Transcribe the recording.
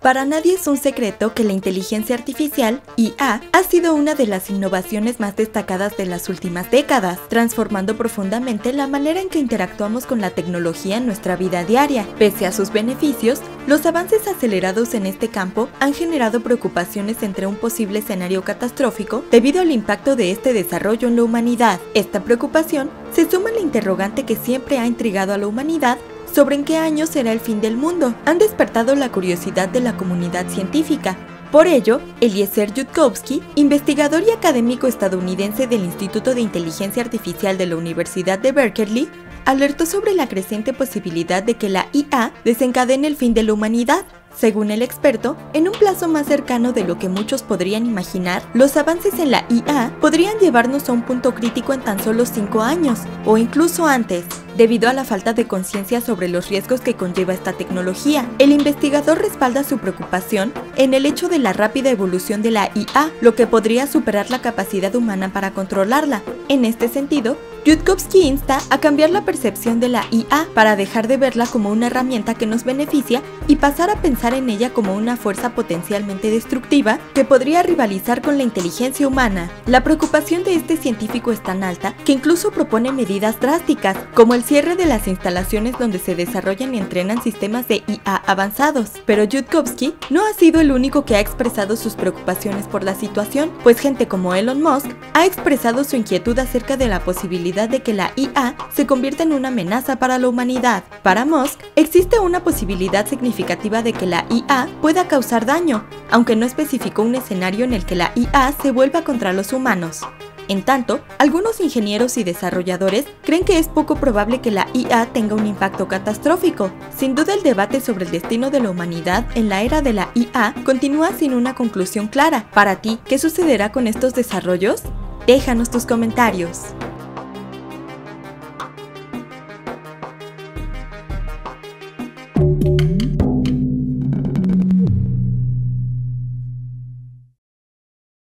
Para nadie es un secreto que la inteligencia artificial, IA, ha sido una de las innovaciones más destacadas de las últimas décadas, transformando profundamente la manera en que interactuamos con la tecnología en nuestra vida diaria. Pese a sus beneficios, los avances acelerados en este campo han generado preocupaciones entre un posible escenario catastrófico debido al impacto de este desarrollo en la humanidad. Esta preocupación se suma al interrogante que siempre ha intrigado a la humanidad sobre en qué año será el fin del mundo. Han despertado la curiosidad de la comunidad científica. Por ello, Eliezer Yudkowsky, investigador y académico estadounidense del Instituto de Inteligencia Artificial de la Universidad de Berkeley, alertó sobre la creciente posibilidad de que la IA desencadene el fin de la humanidad. Según el experto, en un plazo más cercano de lo que muchos podrían imaginar, los avances en la IA podrían llevarnos a un punto crítico en tan solo 5 años, o incluso antes. Debido a la falta de conciencia sobre los riesgos que conlleva esta tecnología, el investigador respalda su preocupación en el hecho de la rápida evolución de la IA, lo que podría superar la capacidad humana para controlarla. En este sentido, Yudkowsky insta a cambiar la percepción de la IA para dejar de verla como una herramienta que nos beneficia y pasar a pensar en ella como una fuerza potencialmente destructiva que podría rivalizar con la inteligencia humana. La preocupación de este científico es tan alta que incluso propone medidas drásticas, como el cierre de las instalaciones donde se desarrollan y entrenan sistemas de IA avanzados. Pero Yudkowsky no ha sido el único que ha expresado sus preocupaciones por la situación, pues gente como Elon Musk ha expresado su inquietud acerca de la posibilidad de que la IA se convierta en una amenaza para la humanidad. Para Musk, existe una posibilidad significativa de que la IA pueda causar daño, aunque no especificó un escenario en el que la IA se vuelva contra los humanos. En tanto, algunos ingenieros y desarrolladores creen que es poco probable que la IA tenga un impacto catastrófico. Sin duda, el debate sobre el destino de la humanidad en la era de la IA continúa sin una conclusión clara. Para ti, ¿qué sucederá con estos desarrollos? Déjanos tus comentarios.